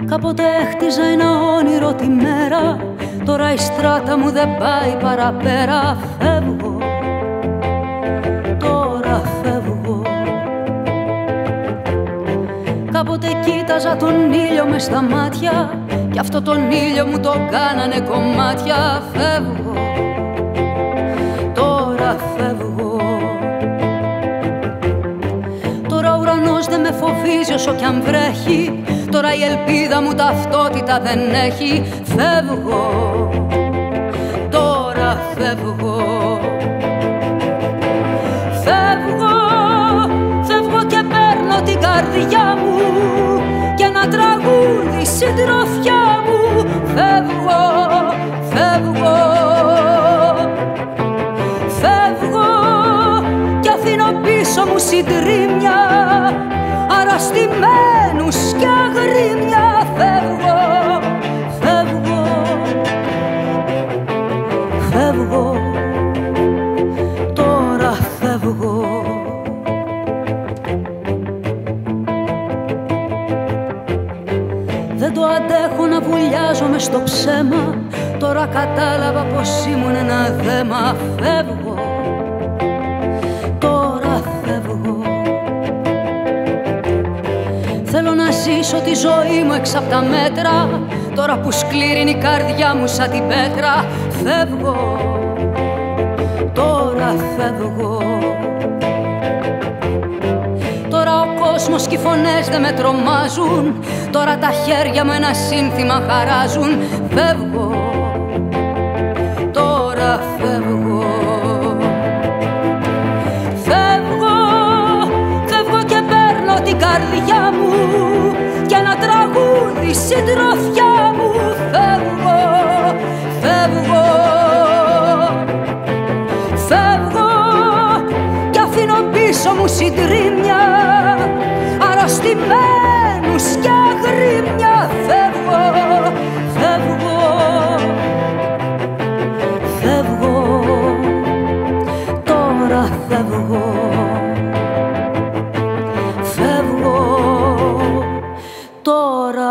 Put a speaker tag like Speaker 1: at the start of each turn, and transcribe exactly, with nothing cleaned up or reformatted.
Speaker 1: Κάποτε έχτιζα ένα όνειρο τη μέρα, τώρα η στράτα μου δεν πάει παραπέρα. Φεύγω, τώρα φεύγω. Κάποτε κοίταζα τον ήλιο μες στα μάτια, κι αυτό τον ήλιο μου το κάνανε κομμάτια. Φεύγω, τώρα φεύγω. Τώρα ο ουρανός δεν με φοβίζει όσο κι αν βρέχει, τώρα η ελπίδα μου ταυτότητα δεν έχει. Φεύγω, τώρα φεύγω. Φεύγω, φεύγω και παίρνω την καρδιά μου και ένα τραγούδι συντροφιά μου. Φεύγω, φεύγω. Φεύγω και αφήνω πίσω μου συντρίμμια, αραστημένους κι αγρίμια. Φεύγω, φεύγω, φεύγω, τώρα φεύγω. Δεν το αντέχω να βουλιάζομαι στο ψέμα, τώρα κατάλαβα πως ήμουν ένα δέμα. Φεύγω, τώρα φεύγω. Θέλω να ζήσω τη ζωή μου έξω απ' τα μέτρα, τώρα που σκληρύνει η καρδιά μου σαν την πέτρα. Φεύγω, τώρα φεύγω. Τώρα ο κόσμος και οι φωνές δεν με τρομάζουν, τώρα τα χέρια μου ένα σύνθημα χαράζουν. Φεύγω, τώρα φεύγω. Φεύγω, φεύγω και παίρνω την καρδιά μου και ένα τραγούδι συντροφιά μου. Φεύγω, φεύγω, φεύγω και αφήνω πίσω μου συντρίμμια, αρρωστημένους κι αγρίμια. Φεύγω, φεύγω, φεύγω, τώρα φεύγω. Φεύγω, τώρα